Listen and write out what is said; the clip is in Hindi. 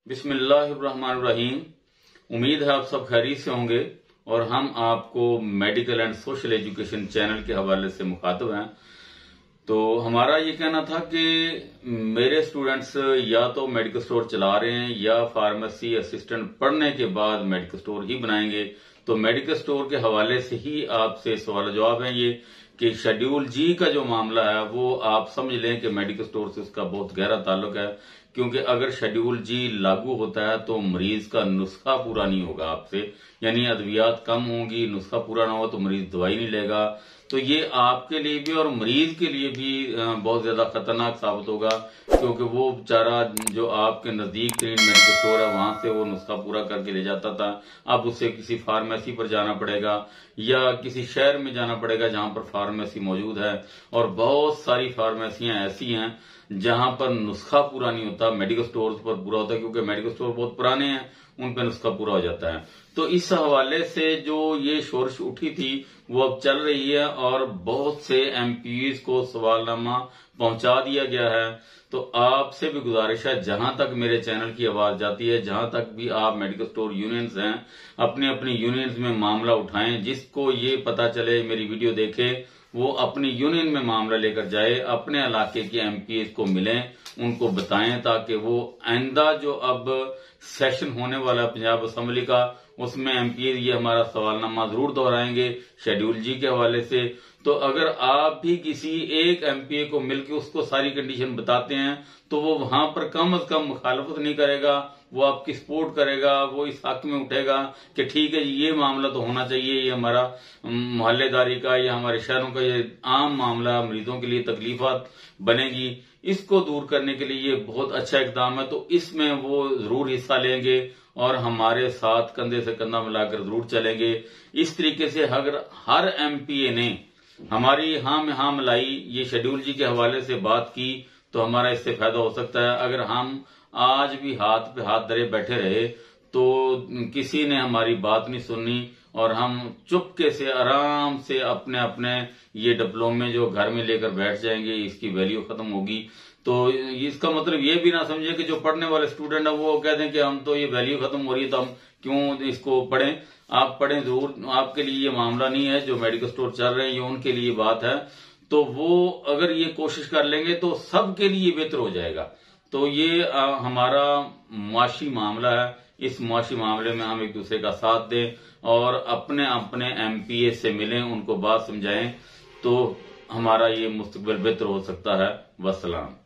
बिस्मिल्लाहिर्रहमानिर्रहीम। उम्मीद है आप सब खैरियत से होंगे और हम आपको medical and social education channel के हवाले से मुखातब हैं। तो हमारा ये कहना था कि मेरे स्टूडेंट्स या तो मेडिकल स्टोर चला रहे हैं या फार्मेसी असिस्टेंट पढ़ने के बाद मेडिकल स्टोर ही बनाएंगे। तो मेडिकल स्टोर के हवाले से ही आपसे सवाल जवाब है ये कि शेड्यूल जी का जो मामला है वो आप समझ लें कि मेडिकल स्टोर से उसका बहुत गहरा ताल्लुक है, क्योंकि अगर शेड्यूल जी लागू होता है तो मरीज का नुस्खा पूरा नहीं होगा आपसे, यानी अद्वियात कम होंगी, नुस्खा पूरा ना हो तो मरीज दवाई नहीं लेगा। तो ये आपके लिए भी और मरीज के लिए भी बहुत ज्यादा खतरनाक साबित होगा, क्योंकि वो बेचारा जो आपके नजदीक तरीन मेडिकल स्टोर है वहां से वो नुस्खा पूरा करके ले जाता था, अब उसे किसी फार्मेसी पर जाना पड़ेगा या किसी शहर में जाना पड़ेगा जहां पर फार्मेसी मौजूद है। और बहुत सारी फार्मेसियां ऐसी हैं जहां पर नुस्खा पूरा नहीं होता, मेडिकल स्टोर्स पर पूरा होता है, क्योंकि मेडिकल स्टोर बहुत पुराने हैं, उन पर नुस्खा पूरा हो जाता है। तो इस हवाले से जो ये शोरश उठी थी वो अब चल रही है और बहुत से एमपीज को सवालनामा पहुंचा दिया गया है। तो आपसे भी गुजारिश है, जहां तक मेरे चैनल की आवाज जाती है, जहां तक भी आप मेडिकल स्टोर यूनियंस हैं, अपने अपने यूनियंस में मामला उठाएं। जिसको ये पता चले मेरी वीडियो देखे वो अपनी यूनियन में मामला लेकर जाए, अपने इलाके के एमपीएस को मिलें, उनको बताएं, ताकि वो आइंदा जो अब सेशन होने वाला है पंजाब असेंबली का, उसमें एमपीएस ये हमारा सवालनामा जरूर दोहराएंगे शेड्यूल जी के हवाले से। तो अगर आप भी किसी एक एमपीए को मिलकर उसको सारी कंडीशन बताते हैं तो वो वहां पर कम से कम मुखालफत नहीं करेगा, वो आपकी सपोर्ट करेगा, वो इस हक में उठेगा कि ठीक है जी ये मामला तो होना चाहिए, ये हमारा मोहल्लेदारी का या हमारे शहरों का ये आम मामला, मरीजों के लिए तकलीफात बनेगी, इसको दूर करने के लिए ये बहुत अच्छा इकदाम है। तो इसमें वो जरूर हिस्सा लेंगे और हमारे साथ कंधे से कंधा मिलाकर जरूर चलेंगे। इस तरीके से अगर हर एमपीए ने हमारी हाँ में हाँ मिलाई, ये शेड्यूल जी के हवाले से बात की, तो हमारा इससे फायदा हो सकता है। अगर हम आज भी हाथ पे हाथ धरे बैठे रहे तो किसी ने हमारी बात नहीं सुननी और हम चुपके से आराम से अपने अपने ये डिप्लोमे जो घर में लेकर बैठ जाएंगे, इसकी वैल्यू खत्म होगी। तो इसका मतलब ये भी ना समझे कि जो पढ़ने वाले स्टूडेंट है वो कह दें कि हम तो ये वैल्यू खत्म हो रही है तो हम क्यों इसको पढ़ें। आप पढ़ें जरूर, आपके लिए ये मामला नहीं है, जो मेडिकल स्टोर चल रहे हैं ये उनके लिए बात है। तो वो अगर ये कोशिश कर लेंगे तो सबके लिए बेहतर हो जाएगा। तो ये हमारा मुआशी मामला है, इस मुआशी मामले में हम एक दूसरे का साथ दें और अपने अपने एमपीए से मिलें, उनको बात समझाएं, तो हमारा ये मुस्तकबिल बेहतर हो सकता है। वस्सलाम।